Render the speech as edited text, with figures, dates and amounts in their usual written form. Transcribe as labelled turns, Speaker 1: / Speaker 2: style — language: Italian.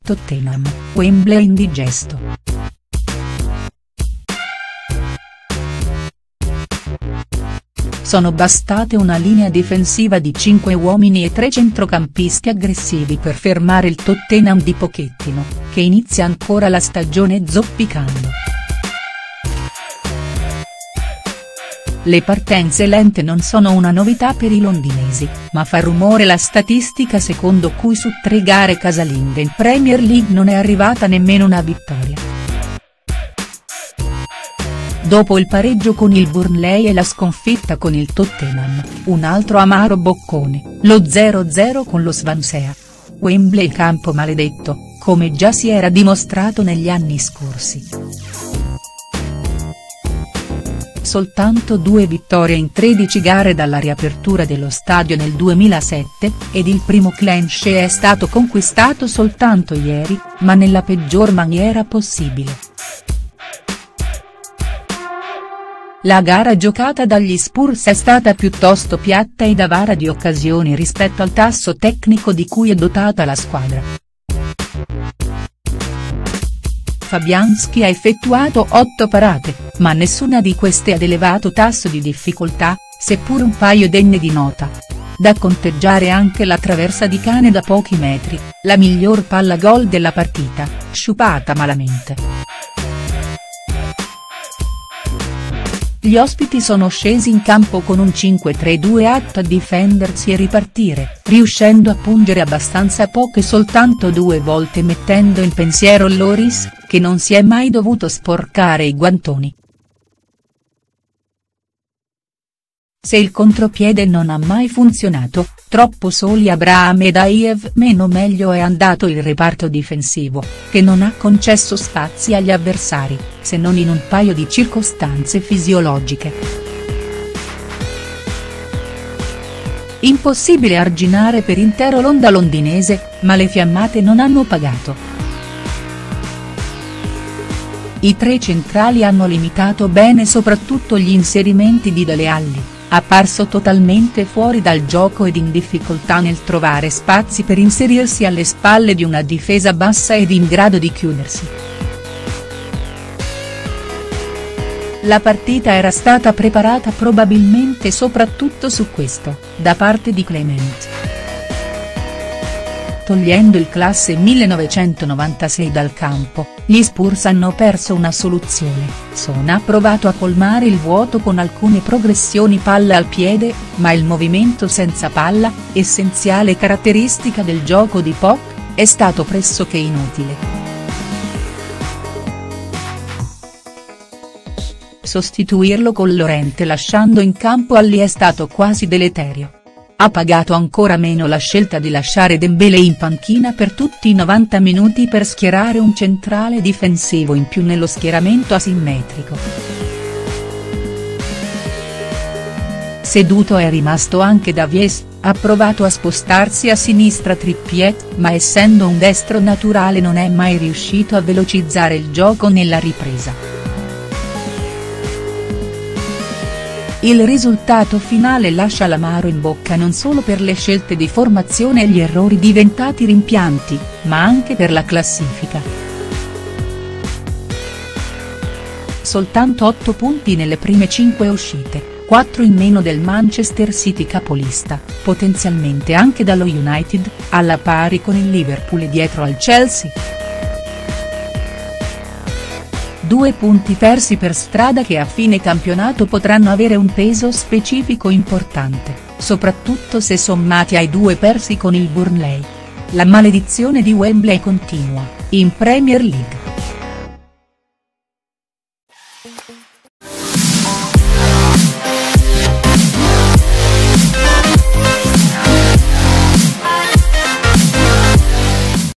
Speaker 1: Tottenham, Wembley indigesto. Sono bastate una linea difensiva di 5 uomini e 3 centrocampisti aggressivi per fermare il Tottenham di Pochettino, che inizia ancora la stagione zoppicando. Le partenze lente non sono una novità per i londinesi, ma fa rumore la statistica secondo cui su 3 gare casalinghe in Premier League non è arrivata nemmeno una vittoria. Dopo il pareggio con il Burnley e la sconfitta con il Tottenham, un altro amaro boccone, lo 0-0 con lo Swansea. Wembley campo maledetto, come già si era dimostrato negli anni scorsi. Soltanto 2 vittorie in 13 gare dalla riapertura dello stadio nel 2007, ed il primo clean sheet è stato conquistato soltanto ieri, ma nella peggior maniera possibile. La gara giocata dagli Spurs è stata piuttosto piatta ed avara di occasioni rispetto al tasso tecnico di cui è dotata la squadra. Fabianski ha effettuato 8 parate, ma nessuna di queste ad elevato tasso di difficoltà, seppur un paio degne di nota. Da conteggiare anche la traversa di Cane da pochi metri, la miglior palla gol della partita, sciupata malamente. Gli ospiti sono scesi in campo con un 5-3-2 atto a difendersi e ripartire, riuscendo a pungere abbastanza poche soltanto 2 volte mettendo in pensiero Lloris, che non si è mai dovuto sporcare i guantoni. Se il contropiede non ha mai funzionato, troppo soli Abraham ed Aiev meno meglio è andato il reparto difensivo, che non ha concesso spazi agli avversari, se non in un paio di circostanze fisiologiche. Impossibile arginare per intero l'onda londinese, ma le fiammate non hanno pagato. I 3 centrali hanno limitato bene soprattutto gli inserimenti di Dele Alli, apparso totalmente fuori dal gioco ed in difficoltà nel trovare spazi per inserirsi alle spalle di una difesa bassa ed in grado di chiudersi. La partita era stata preparata probabilmente soprattutto su questo, da parte di Clement. Togliendo il classe 1996 dal campo, gli Spurs hanno perso una soluzione. Son ha provato a colmare il vuoto con alcune progressioni palla al piede, ma il movimento senza palla, essenziale caratteristica del gioco di Poch, è stato pressoché inutile. Sostituirlo con Llorente lasciando in campo Alli è stato quasi deleterio. Ha pagato ancora meno la scelta di lasciare Dembélé in panchina per tutti i 90 minuti per schierare un centrale difensivo in più nello schieramento asimmetrico. Seduto è rimasto anche Davies, ha provato a spostarsi a sinistra Trippier, ma essendo un destro naturale non è mai riuscito a velocizzare il gioco nella ripresa. Il risultato finale lascia l'amaro in bocca non solo per le scelte di formazione e gli errori diventati rimpianti, ma anche per la classifica. Soltanto 8 punti nelle prime 5 uscite, 4 in meno del Manchester City capolista, potenzialmente anche dallo United, alla pari con il Liverpool e dietro al Chelsea. 2 punti persi per strada che a fine campionato potranno avere un peso specifico importante, soprattutto se sommati ai 2 persi con il Burnley. La maledizione di Wembley continua, in Premier League.